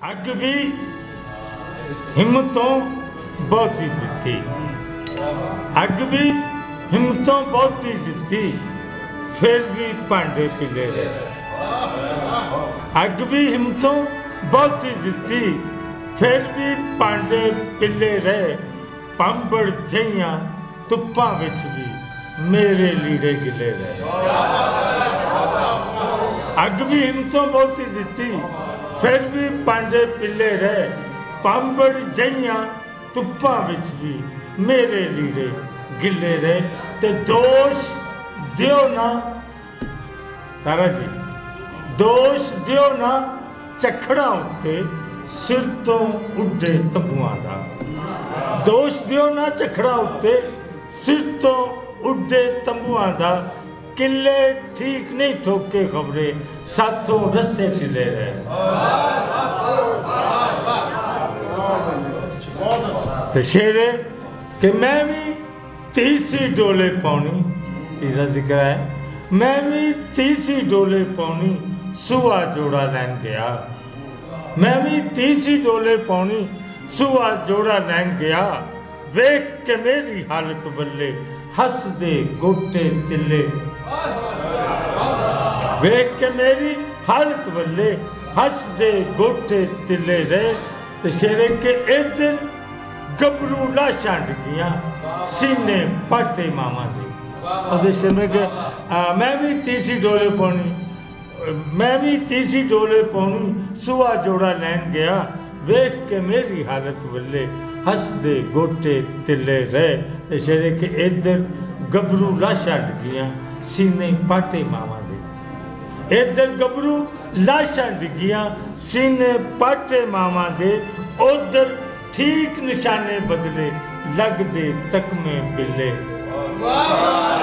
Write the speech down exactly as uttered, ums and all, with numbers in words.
अग भी हिम्मतों बहुती दिती, अग भी हिम्मतों बहुती दिती, फिर भी भांडे पिले रहे। अग भी हिम्मतों बहुती दिती, फिर भी भांडे पिले रहे। पंबड़ जइयां धुप्पां विच भी मेरे लीड़े गिले रहे। अग भी हिम्मतों बहुती दिती, फिर भी भांडे पिले रहे। पंबड़ जइयां धुप्पां विच भी मेरे लीड़े गिले रहे। ते दोष दियो ना सारा जी, दोष दियो ना चखड़ा उत्ते सिर तो उड्डे तंबुआं दा। दोष दियो ना चखड़ा उत्ते सिर तो उड्डे तंबुआं दा। किले ठीक नहीं ठोके खबरे साथों रस्से ढिले रहे। तो शेरे कि मैं भी तीसरी डोले पानी, तीसरा जिक्र है, मैं भी तीसरी डोले पानी सुआ जोड़ा लैन गया। मैं भी तीसरी डोले पानी सुआ जोड़ा लैन गया। वेख के मेरी हालत बल्ले हस दे गोटे तिले। वेख के मेरी हालत बल्ले हस दे गोटे तिले रहे। तो शेरे के इधर गबरू लाशां डिगियां सीने पाटे मामा दे। और में के आ, मैं भी तीसरी डोले पानी, मैं भी तीसरी डोले पानी सुआ जोड़ा लैन गया। वेख के मेरी हालत बल्ले हस दे गोटे तिले रहे। ते शेरे के इधर गबरू लाशां डिगियां सीने पाटे मामा दे। इधर गबरू लाशां डिगियां सीने पाटे मामा दे। उधर ठीक निशाने बदले लगदे तकमे बिले।